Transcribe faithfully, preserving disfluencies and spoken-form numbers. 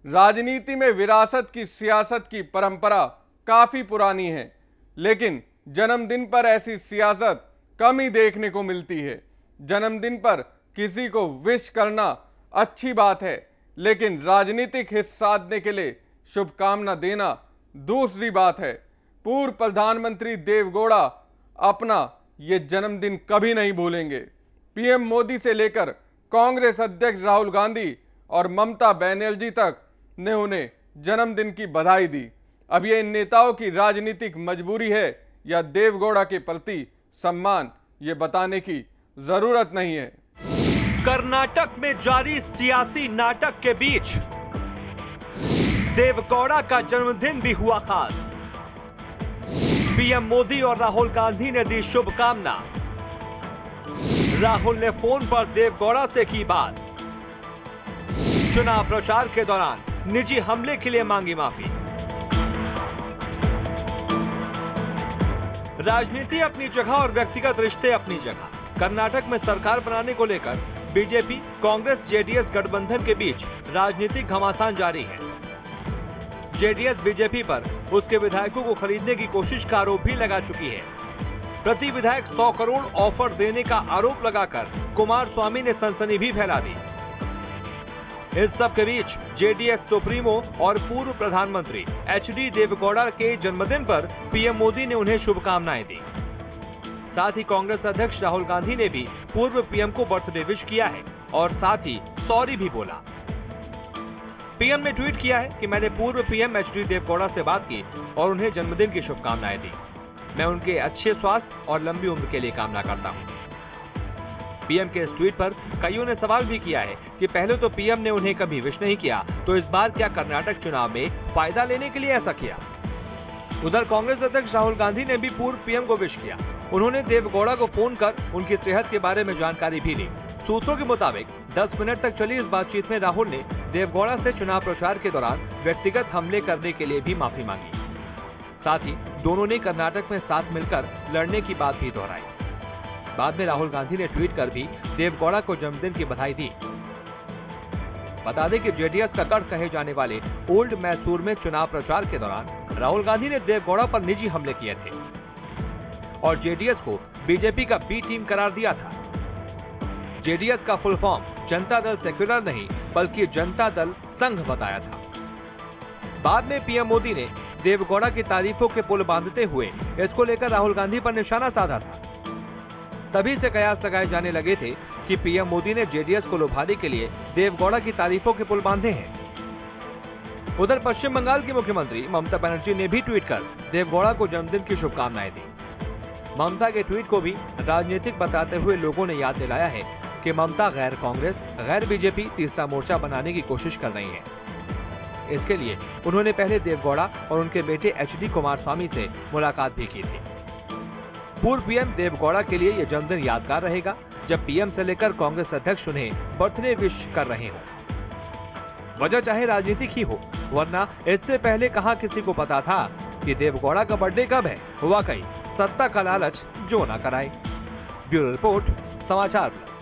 राजनीति में विरासत की सियासत की परंपरा काफी पुरानी है, लेकिन जन्मदिन पर ऐसी सियासत कम ही देखने को मिलती है। जन्मदिन पर किसी को विश करना अच्छी बात है, लेकिन राजनीतिक हित साधने के लिए शुभकामना देना दूसरी बात है। पूर्व प्रधानमंत्री देवगौड़ा अपना ये जन्मदिन कभी नहीं भूलेंगे। पीएम मोदी से लेकर कांग्रेस अध्यक्ष राहुल गांधी और ममता बनर्जी तक ने उन्हें जन्मदिन की बधाई दी। अब ये इन नेताओं की राजनीतिक मजबूरी है या देवगौड़ा के प्रति सम्मान, ये बताने की जरूरत नहीं है। कर्नाटक में जारी सियासी नाटक के बीच देवगौड़ा का जन्मदिन भी हुआ खास। पीएम मोदी और राहुल गांधी ने दी शुभकामना। राहुल ने फोन पर देवगौड़ा से की बात। चुनाव प्रचार के दौरान निजी हमले के लिए मांगी माफी। राजनीति अपनी जगह और व्यक्तिगत रिश्ते अपनी जगह। कर्नाटक में सरकार बनाने को लेकर बीजेपी, कांग्रेस, जेडीएस गठबंधन के बीच राजनीतिक घमासान जारी है। जेडीएस बीजेपी पर उसके विधायकों को खरीदने की कोशिश का आरोप भी लगा चुकी है। प्रति विधायक सौ करोड़ ऑफर देने का आरोप लगाकर कुमारस्वामी ने सनसनी भी फैला दी। इस सब के बीच जेडीएस सुप्रीमो और पूर्व प्रधानमंत्री एचडी देवगौड़ा के जन्मदिन पर पीएम मोदी ने उन्हें शुभकामनाएं दी। साथ ही कांग्रेस अध्यक्ष राहुल गांधी ने भी पूर्व पीएम को बर्थडे विश किया है और साथ ही सॉरी भी बोला। पीएम ने ट्वीट किया है कि मैंने पूर्व पीएम एचडी देवगौड़ा से बात की और उन्हें जन्मदिन की शुभकामनाएं दी। मैं उनके अच्छे स्वास्थ्य और लंबी उम्र के लिए कामना करता हूं। पीएम के इस ट्वीट पर कईयों ने सवाल भी किया है कि पहले तो पीएम ने उन्हें कभी विश नहीं किया, तो इस बार क्या कर्नाटक चुनाव में फायदा लेने के लिए ऐसा किया? उधर कांग्रेस अध्यक्ष राहुल गांधी ने भी पूर्व पीएम को विश किया। उन्होंने देवगौड़ा को फोन कर उनकी सेहत के बारे में जानकारी भी ली। सूत्रों के मुताबिक दस मिनट तक चली इस बातचीत में राहुल ने देवगौड़ा से चुनाव प्रचार के दौरान व्यक्तिगत हमले करने के लिए भी माफी मांगी। साथ ही दोनों ने कर्नाटक में साथ मिलकर लड़ने की बात भी दोहराई। बाद में राहुल गांधी ने ट्वीट कर भी देवगौड़ा को जन्मदिन की बधाई दी। बता दें कि जेडीएस का गढ़ कहे जाने वाले ओल्ड मैसूर में चुनाव प्रचार के दौरान राहुल गांधी ने देवगौड़ा पर निजी हमले किए थे और जेडीएस को बीजेपी का बी टीम करार दिया था। जेडीएस का full form Janata Dal secular नहीं बल्कि जनता दल संघ बताया था। बाद में पीएम मोदी ने देवगौड़ा की तारीफों के पुल बांधते हुए इसको लेकर राहुल गांधी पर निशाना साधा था। तभी से कयास लगाए जाने लगे थे कि पीएम मोदी ने जेडीएस को लुभाने के लिए देवगौड़ा की तारीफों के पुल बांधे हैं। उधर पश्चिम बंगाल की मुख्यमंत्री ममता बनर्जी ने भी ट्वीट कर देवगौड़ा को जन्मदिन की शुभकामनाएं दी। ममता के ट्वीट को भी राजनीतिक बताते हुए लोगों ने याद दिलाया है कि ममता गैर कांग्रेस, गैर बीजेपी तीसरा मोर्चा बनाने की कोशिश कर रही हैं। इसके लिए उन्होंने पहले देवगौड़ा और उनके बेटे एचडी कुमारस्वामी से मुलाकात भी की थी। पूर्व पीएम देवगौड़ा के लिए यह जन्मदिन यादगार रहेगा, जब पीएम से लेकर कांग्रेस अध्यक्ष उन्हें बर्थडे विश कर रहे हों। वजह चाहे राजनीतिक ही हो, वरना इससे पहले कहां किसी को पता था कि देवगौड़ा का बर्थडे कब है। वाकई सत्ता का लालच जो न कराए। Bureau report, Samachar plus.